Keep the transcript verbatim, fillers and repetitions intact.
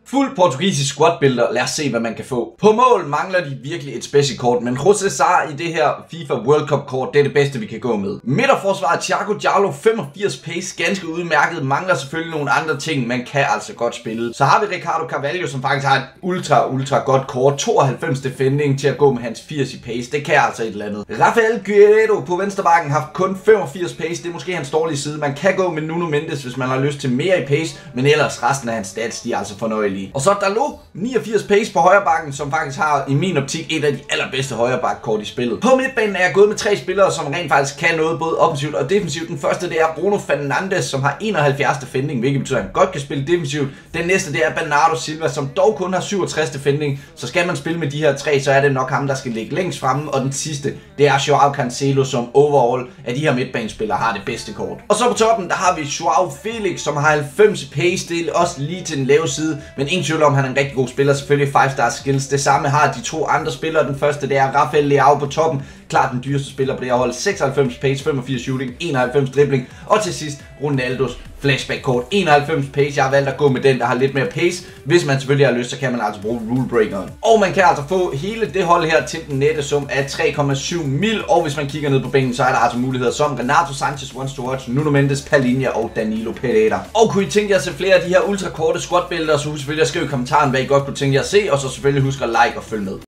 Fuld portugisisk squad-billeder, lad os se hvad man kan få. På mål mangler de virkelig et special kort, men José Sá i det her FIFA World Cup kort, det er det bedste vi kan gå med. Midterforsvaret Thiago Djaló femogfirs pace, ganske udmærket, mangler selvfølgelig nogle andre ting, man kan altså godt spille. Så har vi Ricardo Carvalho, som faktisk har et ultra ultra godt kort, tooghalvfems defending til at gå med hans firs i pace, det kan altså et eller andet. Rafael Guerreiro på venstrebakken har kun femogfirs pace, det er måske hans dårlige side. Man kan gå med Nuno Mendes, hvis man har lyst til mere i pace, men ellers resten af hans stats, de er altså fornøjelige. Og så Dalot, niogfirs pace på højre bakken, som faktisk har i min optik et af de allerbedste højre bakkort i spillet. På midtbanen er jeg gået med tre spillere, som rent faktisk kan noget både offensivt og defensivt. Den første det er Bruno Fernandes, som har enoghalvfjerds defending, hvilket betyder at han godt kan spille defensivt. Den næste det er Bernardo Silva, som dog kun har syvogtres defending. Så skal man spille med de her tre, så er det nok ham, der skal ligge længst fremme. Og den sidste, det er Joao Cancelo, som overall af de her midtbanespillere har det bedste kort. Og så på toppen, der har vi Joao Felix, som har halvfems pace, det er også lige til den lave side, men ingen tvivl om, han er en rigtig god spiller, selvfølgelig fem star skills. Det samme har de to andre spillere. Den første det er Rafael Leao på toppen, klart den dyreste spiller på det her hold, seksoghalvfems pace, femogfirs shooting, enoghalvfems dribling, og til sidst Ronaldos flashback kort, enoghalvfems pace. Jeg har valgt at gå med den, der har lidt mere pace. Hvis man selvfølgelig har lyst, så kan man altså bruge rulebreakeren. Og man kan altså få hele det hold her til den nette sum af tre komma syv mil, og hvis man kigger ned på bænken, så er der altså muligheder som Renato Sanchez, Once to Watch, Nuno Mendes, Palhinha og Danilo Pereira. Og kunne I tænke jer at se flere af de her ultra korte squad-billeder, så husk selvfølgelig at skrive i kommentaren, hvad I godt kunne tænke jer at se, og så selvfølgelig husk at like og følge med.